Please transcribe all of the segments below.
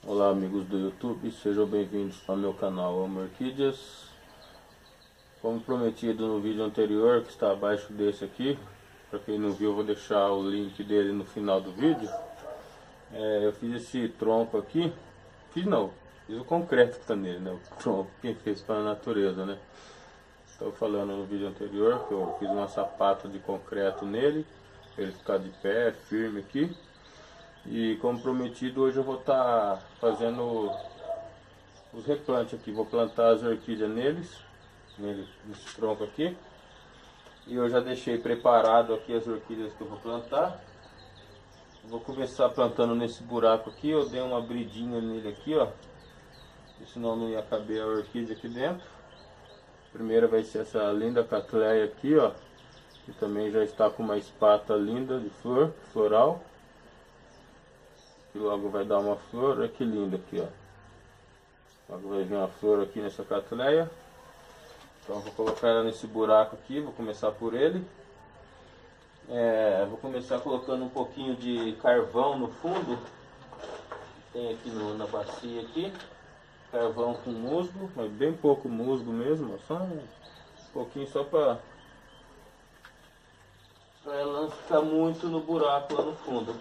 Olá amigos do YouTube, sejam bem-vindos ao meu canal Amo Orquídeas. Como prometido no vídeo anterior, que está abaixo desse aqui, para quem não viu eu vou deixar o link dele no final do vídeo. Eu fiz esse tronco aqui, fiz o concreto que está nele, né? O tronco quem fez para a natureza, né? Estou falando no vídeo anterior que eu fiz uma sapata de concreto nele, para ele ficar de pé, firme aqui. E como prometido, hoje eu vou estar fazendo os replantes aqui. Vou plantar as orquídeas nesse tronco aqui. E eu já deixei preparado aqui as orquídeas que eu vou plantar. Vou começar plantando nesse buraco aqui. Eu dei uma abridinha nele aqui, ó, senão não ia caber a orquídea aqui dentro. A primeira vai ser essa linda Cattleya aqui, ó, que também já está com uma espata linda de floral. Que logo vai dar uma flor, olha que linda aqui, ó. Logo vai vir uma flor aqui nessa Cattleya. Então vou colocar ela nesse buraco aqui, vou começar por ele. Vou começar colocando um pouquinho de carvão no fundo. Tem aqui na bacia aqui. Carvão com musgo, mas bem pouco musgo mesmo, só um pouquinho só para ela não ficar muito no buraco lá no fundo.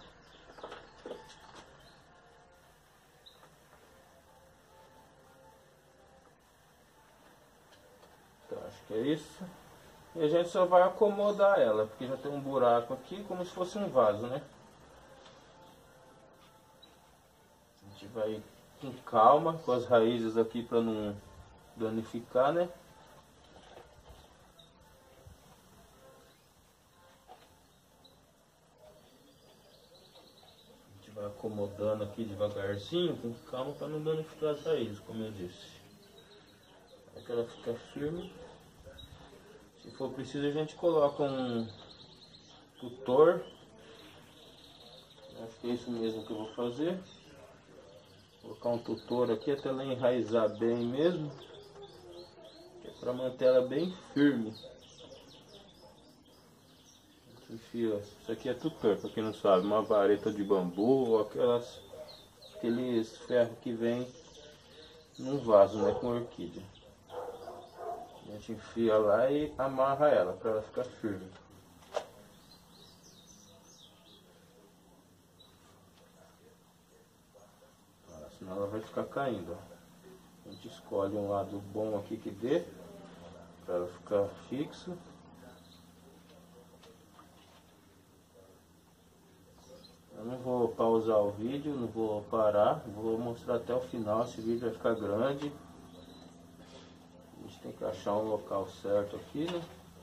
Acho que é isso. E a gente só vai acomodar ela, porque já tem um buraco aqui, como se fosse um vaso, né? A gente vai com calma, com as raízes aqui para não danificar, né? A gente vai acomodando aqui devagarzinho, com calma, para não danificar as raízes, como eu disse. Para que ela fique firme. Se for preciso, a gente coloca um tutor. Acho que é isso mesmo que eu vou fazer. Vou colocar um tutor aqui até ela enraizar bem mesmo. Que é para manter ela bem firme. Enfia, isso aqui é tutor, para quem não sabe, uma vareta de bambu ou aqueles ferros que vem num vaso, né, com orquídea. A gente enfia lá e amarra ela para ela ficar firme. Senão ela vai ficar caindo. A gente escolhe um lado bom aqui que dê, para ela ficar fixa. Eu não vou pausar o vídeo, não vou parar, vou mostrar até o final. Esse vídeo vai ficar grande. A gente tem que achar um local certo aqui, né?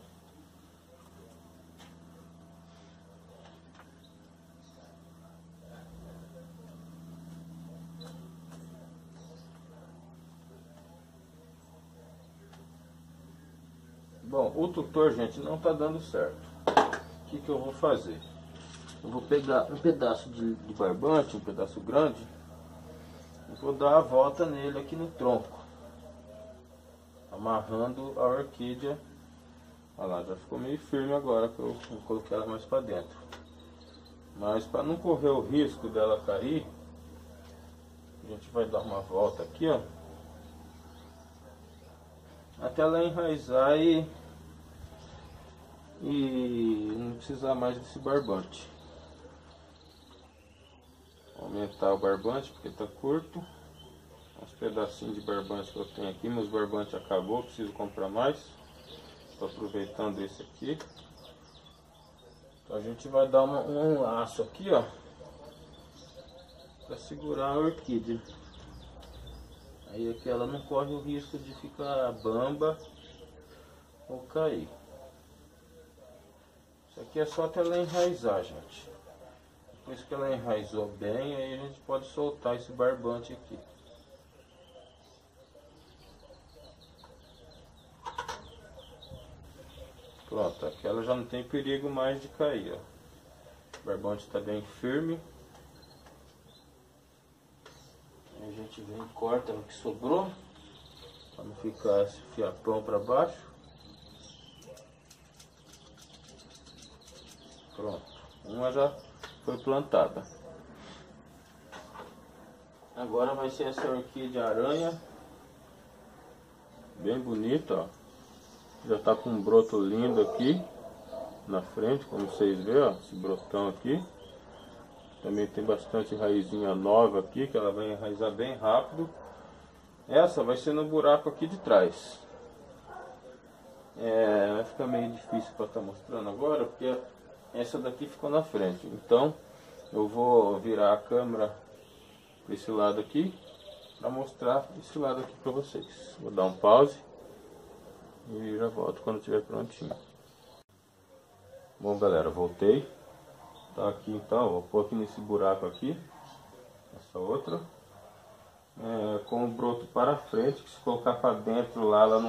Bom, o tutor, gente, não tá dando certo. O que eu vou fazer? Eu vou pegar um pedaço de barbante, um pedaço grande, e vou dar a volta nele aqui no tronco, amarrando a orquídea. Olha lá, já ficou meio firme agora que eu coloquei ela mais para dentro. Mas para não correr o risco dela cair, a gente vai dar uma volta aqui, ó, até ela enraizar e não precisar mais desse barbante. Vou aumentar o barbante porque está curto. Uns pedacinhos de barbante que eu tenho aqui, meus barbantes acabou, preciso comprar mais. Estou aproveitando esse aqui. Então a gente vai dar um laço aqui, ó, para segurar a orquídea. Aí aqui ela não corre o risco de ficar bamba ou cair. Isso aqui é só até ela enraizar, gente. Depois que ela enraizou bem, aí a gente pode soltar esse barbante aqui. Pronto, aqui ela já não tem perigo mais de cair, ó. O barbante está bem firme. Aí a gente vem e corta o que sobrou, para não ficar esse fiapão para baixo. Pronto, uma já foi plantada. Agora vai ser essa orquídea aranha, bem bonita, ó. Já tá com um broto lindo aqui na frente, como vocês veem, ó, esse brotão aqui. Também tem bastante raizinha nova aqui, que ela vai enraizar bem rápido. Essa vai ser no buraco aqui de trás. Vai ficar meio difícil para estar mostrando agora, porque essa daqui ficou na frente. Então eu vou virar a câmera para esse lado aqui, para mostrar esse lado aqui para vocês. Vou dar um pause e já volto quando estiver prontinho. Bom galera, voltei. Tá aqui então, vou pôr aqui nesse buraco aqui, essa outra, com o broto para frente, que se colocar para dentro lá, ela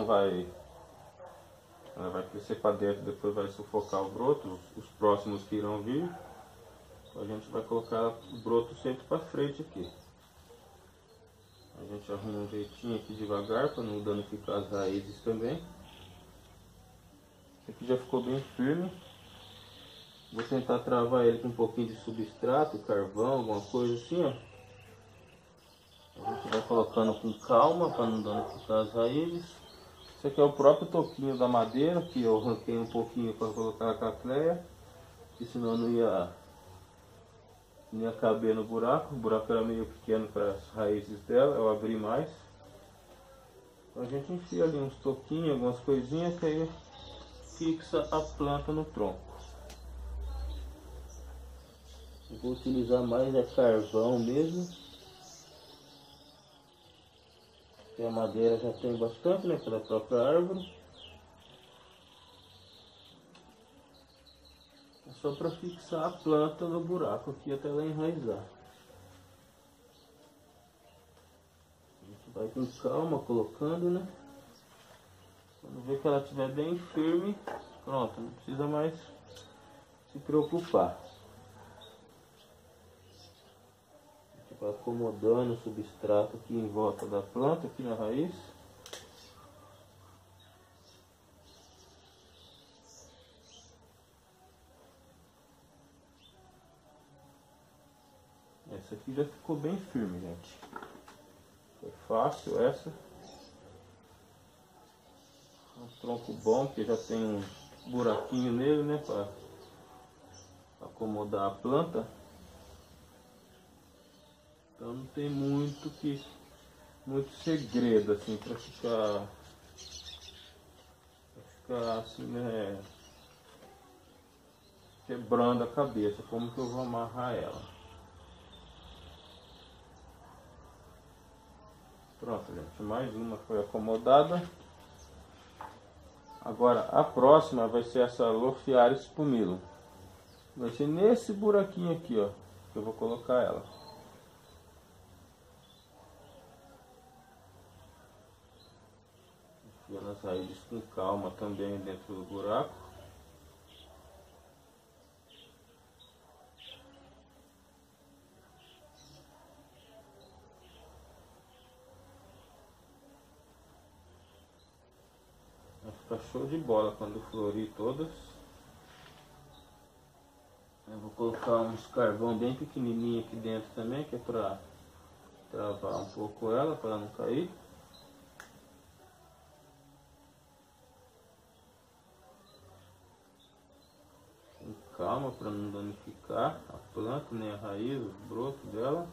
vai crescer para dentro, depois vai sufocar o broto, os próximos que irão vir. Então a gente vai colocar o broto sempre para frente aqui. A gente arruma um jeitinho aqui devagar, para não danificar as raízes também. Esse aqui já ficou bem firme. Vou tentar travar ele com um pouquinho de substrato, carvão, alguma coisa assim, ó. A gente vai colocando com calma para não danificar as raízes. Esse aqui é o próprio toquinho da madeira, que eu arranquei um pouquinho para colocar a cacleia, que senão não ia caber no buraco. O buraco era meio pequeno para as raízes dela, eu abri mais. Então a gente enfia ali uns toquinhos, algumas coisinhas, que aí fixa a planta no tronco. Eu vou utilizar mais carvão mesmo, porque a madeira já tem bastante, né, pela própria árvore. É só para fixar a planta no buraco aqui até ela enraizar. A gente vai com calma colocando, né? Quando ver que ela estiver bem firme, pronto, não precisa mais se preocupar. Vai acomodando o substrato aqui em volta da planta, aqui na raiz. Essa aqui já ficou bem firme, gente. Foi fácil essa. Um tronco bom, que já tem um buraquinho nele, né, para acomodar a planta. Então não tem muito segredo assim para ficar assim, né, quebrando a cabeça. Como que eu vou amarrar ela? Pronto, gente, mais uma foi acomodada. Agora a próxima vai ser essa Lophiaris pumila. Vai ser nesse buraquinho aqui, ó, que eu vou colocar ela. Enfiando as raízes com calma também dentro do buraco. Vai ficar show de bola quando florir todas. Eu vou colocar uns carvão bem pequenininho aqui dentro também, que é para travar um pouco ela, para ela não cair. Calma para não danificar a planta, nem a raiz, o broto dela.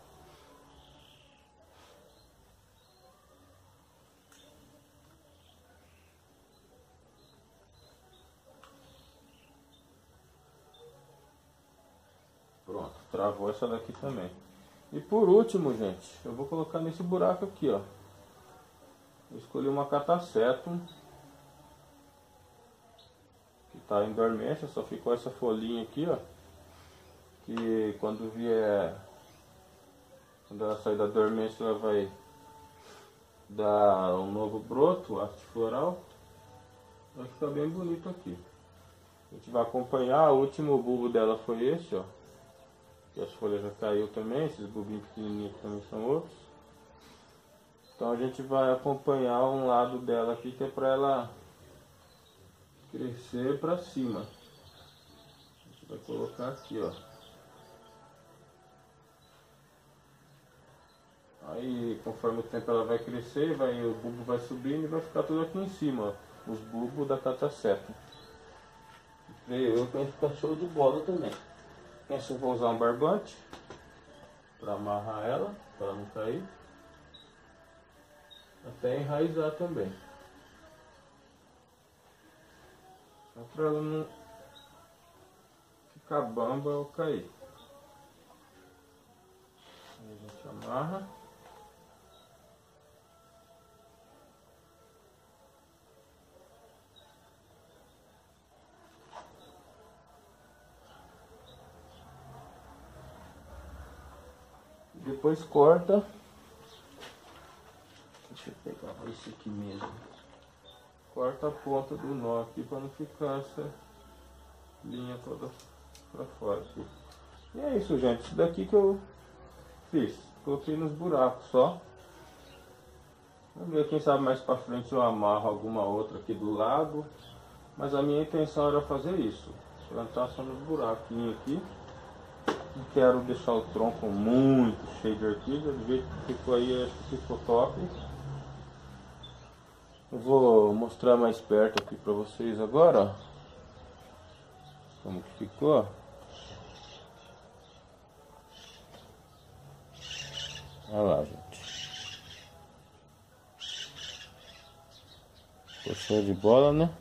Pronto, travou essa daqui também. E por último, gente, eu vou colocar nesse buraco aqui, ó. Eu escolhi uma Catasetum, que está em dormência, só ficou essa folhinha aqui, ó. Que quando ela sair da dormência, ela vai dar um novo broto, haste floral. Vai ficar bem bonito aqui. A gente vai acompanhar, o último bulbo dela foi esse, ó. Que as folhas já caiu também, esses bulbinhos pequenininhos também são outros. Então a gente vai acompanhar um lado dela aqui, que é para ela crescer para cima. A gente vai colocar aqui, ó. conforme o tempo ela vai crescer, o bulbo vai subindo e vai ficar tudo aqui em cima, ó, os bulbos da cataceta. Eu penso que fica show de bola também. Penso que vou usar um barbante para amarrar ela, para ela não cair. Até enraizar também. Só para ela não ficar bamba ou cair. Aí a gente amarra. Depois corta. Deixa eu pegar esse aqui mesmo. Corta a ponta do nó aqui para não ficar essa linha toda para fora aqui. E é isso, gente. Isso daqui que eu fiz. Coloquei nos buracos só. Vamos ver, quem sabe mais para frente eu amarro alguma outra aqui do lado. Mas a minha intenção era fazer isso. Plantar só nos buraquinhos aqui. Não quero deixar o tronco muito cheio de orquídea. Do jeito que ficou aí, acho que ficou top. Eu vou mostrar mais perto aqui para vocês agora. Como que ficou. Olha lá, gente. Ficou show de bola, né?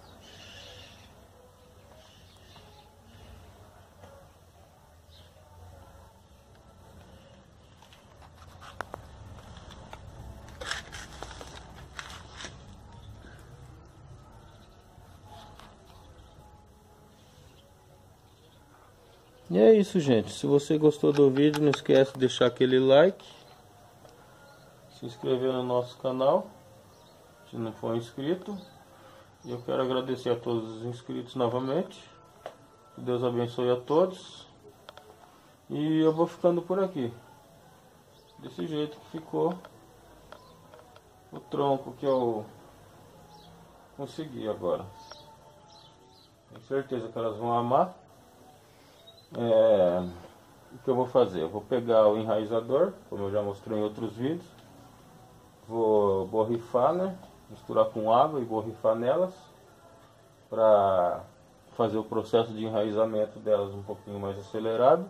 E é isso, gente. Se você gostou do vídeo, não esquece de deixar aquele like, se inscrever no nosso canal, se não for inscrito. E eu quero agradecer a todos os inscritos novamente. Que Deus abençoe a todos. E eu vou ficando por aqui. Desse jeito que ficou o tronco que eu consegui agora. Tenho certeza que elas vão amar. O que eu vou fazer? Eu vou pegar o enraizador, como eu já mostrei em outros vídeos. Vou borrifar, né? Misturar com água e borrifar nelas para fazer o processo de enraizamento delas um pouquinho mais acelerado.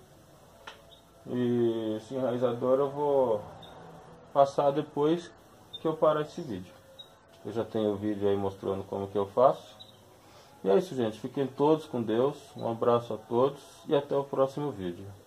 E esse enraizador eu vou passar depois que eu parar esse vídeo. Eu já tenho o vídeo aí mostrando como que eu faço. E é isso, gente. Fiquem todos com Deus. Um abraço a todos e até o próximo vídeo.